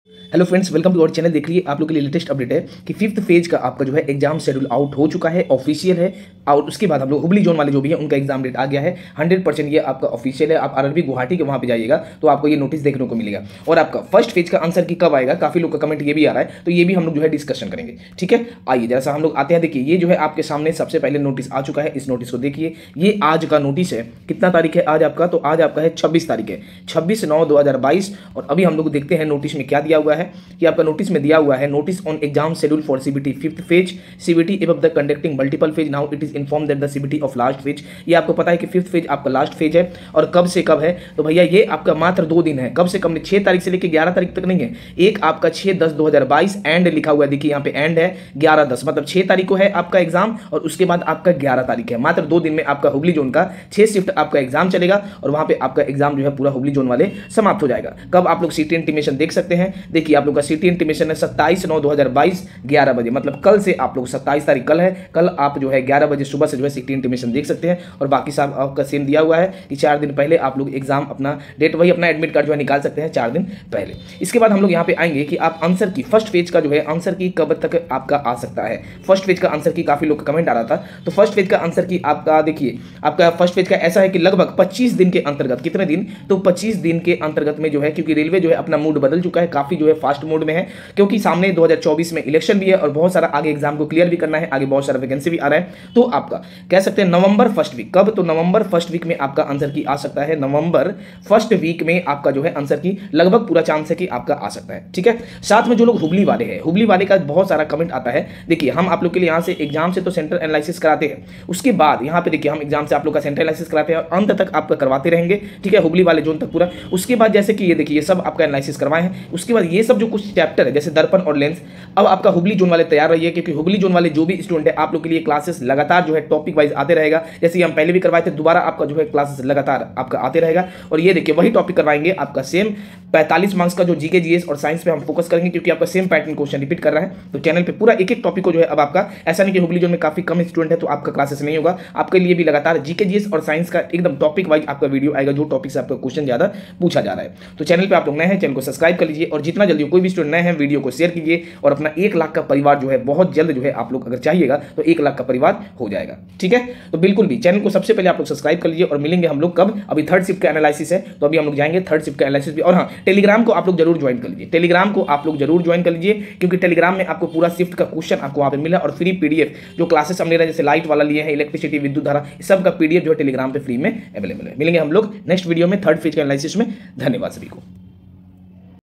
Hello friends, welcome to our channel. देख लीजिए आप लोग के लिए लेटेस्ट अपडेट है कि फिफ्थ फेज का आपका जो है एग्जाम शेड्यूल आउट हो चुका है, ऑफिशियल है। और उसके बाद हम लोग हुबली जोन वाले जो भी है उनका एग्जाम डेट आ गया है। 100% ये आपका ऑफिशियल है। आप आरआरबी गुवाहाटी के वहाँ पे जाइएगा तो आपको ये नोटिस देखने को मिलेगा। और आपका फर्स्ट फेज का आंसर की कब आएगा, काफी लोग का कमेंट ये भी आ रहा है, तो ये भी हम लोग जो है डिस्कशन करेंगे। ठीक है, आइए जरा सा हम लोग आते हैं। देखिए ये जो है आपके सामने सबसे पहले नोटिस आ चुका है। इस नोटिस को देखिए, ये आज का नोटिस है। कितना तारीख है आज आपका? तो आज आपका है 26 तारीख है, 26/9/2022। और अभी हम लोग देखते हैं नोटिस में क्या दिया हुआ है। कि आपका नोटिस में दिया हुआ है, notice on exam schedule for CBT fifth phase, CBT above the conducting multiple phase, now it is inform that the CBT of last phase. ये आपको पता है कि फिफ्थ फेज आपका लास्ट फेज है। और कब से कब है? तो भैया ये आपका मात्र 2 दिन है। कब से कब? 6 तारीख से लेकर 11 तारीख तक नहीं है। एक आपका 6/10/2022 एंड लिखा हुआ है, देखिए यहाँ पे एंड है 11/10, मतलब 6 तारीख को है आपका एग्जाम और उसके बाद आपका 11 तारीख है। मात्र 2 दिन में आपका हुबली जोन का 6 शिफ्ट आपका एग्जाम चलेगा और वहां पे आपका एग्जाम जो है पूरा हुबली जोन वाले समाप्त हो जाएगा। कब आप लोग सीटी इंटीमेशन देख सकते हैं? देखिए आप लोग का सीटी इंटीमेशन है 27/9/2022 11 बजे, मतलब कल से आप लोग 27 तारीख कल है। कल आप जो है 11 बजे सुबह से जो है सीटी इंटीमेशन देख सकते हैं। और बाकी साहब आपका सेम दिया हुआ है कि 4 दिन पहले आप लोग एग्जाम अपना डेट वही अपना एडमिट कार्ड जो है निकाल सकते हैं 4 दिन पहले। इसके बाद हम लोग यहाँ पे आएंगे कि आप आंसर की फर्स्ट फेज का जो है आंसर की कब तक आपका आ सकता है। फर्स्ट फेज का आंसर की काफी लोग का कमेंट आ रहा था, तो फर्स्ट फेज का आंसर की आपका देखिए, आपका फर्स्ट फेज का ऐसा है कि लगभग 25 दिन के अंतर्गत। कितने दिन? तो 25 दिन के अंतर्गत में जो है, क्योंकि रेलवे जो है अपना मूड बदल चुका है, काफी जो है फास्ट मोड में है, क्योंकि सामने 2024 में इलेक्शन भी है और बहुत सारा आगे एग्जाम को क्लियर भी करना है, आगे बहुत सारा वैकेंसी भी आ रहा है। तो आपका कह सकते हैं नवंबर फर्स्ट वीक। कब? तो नवंबर फर्स्ट वीक में आपका आंसर की आ सकता है। नवंबर फर्स्ट वीक में आपका जो है आंसर की लगभग पूरा चांस है कि आपका आ सकता है। ठीक है, साथ में जो लोग हुबली वाले हैं, हुबली वाले का बहुत सारा कमेंट आता है। देखिए हम आप लोग के लिए यहाँ से एग्जाम से तो सेंटर एनालिसिस कराते हैं, उसके बाद यहाँ पे देखिए हम एग्जाम से आप लोग का सेंटर एनालिसिस कराते हैं और अंत तक आपका करवाते रहेंगे। ठीक है, हुबली वाले जोन तक पूरा। उसके बाद जैसे कि ये देखिए ये सब आपका एनालिसिस करवाए हैं। उसके बाद ये सब जो कुछ चैप्टर है जैसे दर्पण और लेंस, अब आपका हुबली जोन वाले तैयार रहिए, क्योंकि हुबली जोन वाले जो भी स्टूडेंट है आप लोग के लिए क्लासेस लगातार जो है टॉपिक वाइज आते रहेगा। जैसे हम पहले भी करवाए थे, दोबारा आपका जो है क्लासेस लगातार आपका आते रहेगा। और ये देखिए वही टॉपिक करवाएंगे आपका सेम 45 मार्क्स का जो जीके जीएस और साइंस पे हम फोकस करेंगे, क्योंकि आपका सेम पैटर्न क्वेश्चन रिपीट कर रहा है। तो चैनल पे पूरा एक एक टॉपिक को जो है अब आपका, ऐसा नहीं कि हुबली जोन में काफी कम स्टूडेंट है तो आपका क्लासेस नहीं होगा, आपके लिए भी लगातार जीके जीएस और साइंस का एकदम टॉपिक वाइज आपका वीडियो आएगा, जो टॉपिक से आपका क्वेश्चन ज्यादा पूछा जा रहा है। तो चैनल पे आप लोग नए हैं, चैनल को सब्सक्राइब कर लीजिए और जितना जल्दी कोई भी स्टूडेंट नए हैं वीडियो को शेयर कीजिए और अपना 1 लाख का परिवार जो है बहुत जल्द जो है आप लोग अगर चाहिएगा तो 1 लाख का परिवार हो जाएगा। ठीक है, तो बिल्कुल भी चैनल को सबसे पहले आप लोग सब्सक्राइब कर लीजिए। और मिलेंगे हम लोग कब? अभी थर्ड शिफ्ट का एनालिसिस है, तो अभी हम लोग जाएंगे थर्ड शिफ्ट का एनालिसिस भी। और हाँ, टेलीग्राम को आप लोग जरूर ज्वाइन कर लीजिए, टेलीग्राम को आप लोग जरूर ज्वाइन कर लीजिए, क्योंकि टेलीग्राम में आपको पूरा शिफ्ट का क्वेश्चन आपको वहां पे मिला और फ्री पीडीएफ जो क्लासेस हम ले रहे हैं, जैसे लाइट वाला लिए हैं, इलेक्ट्रिसिटी, विद्युत धारा, सब का पीडीएफ जो है टेलीग्राम पे फ्री में अवेलेबल है। मिलेंगे हम लोग नेक्स्ट वीडियो में थर्ड फेज का एनालिसिस में। धन्यवाद सभी को।